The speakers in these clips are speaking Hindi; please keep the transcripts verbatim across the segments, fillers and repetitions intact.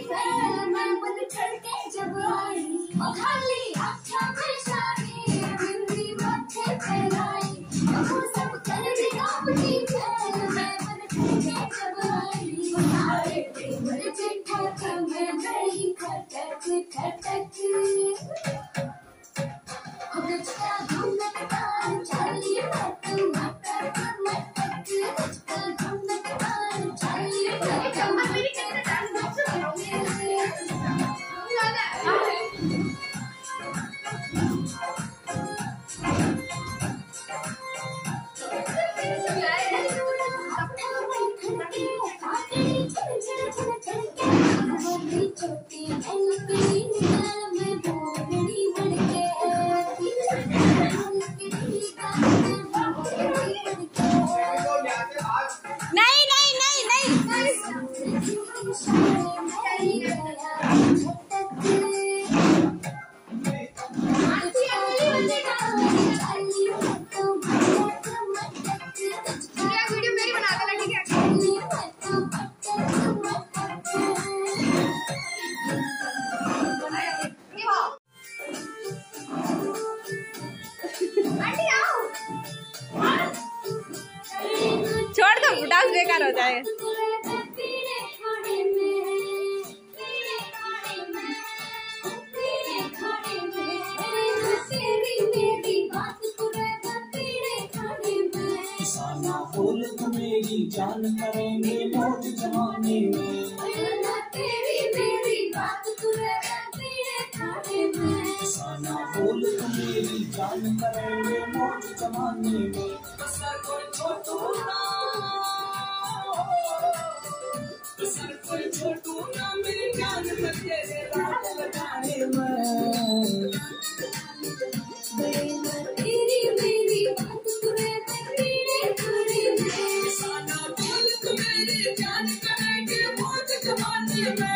छोड़ दो, डांस बेकार हो जाएगा। बोल मेरी जान करेंगे मौज जमाने में, तेरी मेरी बात साना बोल मेरी जान करेंगे मौज जमाने में। सर कोई छोटू ना, सर कोई छोटू ना मेरी जान में तेरे रात लगाने में। तेरी मेरी बात जान करेंगे मौज जमाने में।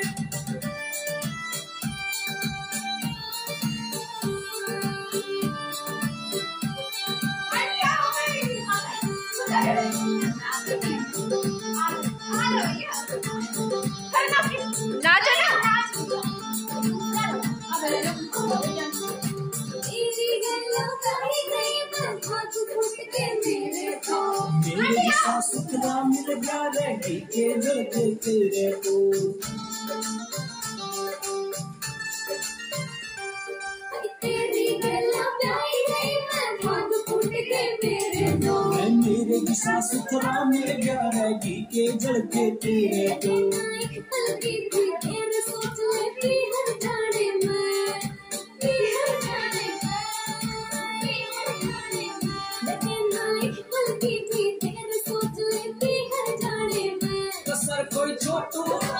नाचो ना। मेरी सासुरा मिल गया रे के जलते तेरे को। मेरे सासुरा मिल गया रे के जलते तेरे को। सर कोई छोटू ना,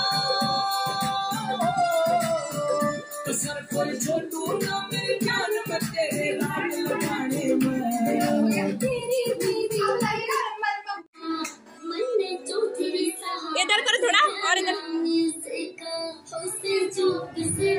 सर कोई छोटू ना मेरी जान में तेरे लाड लगाने में। इधर करो थोड़ा और इधर।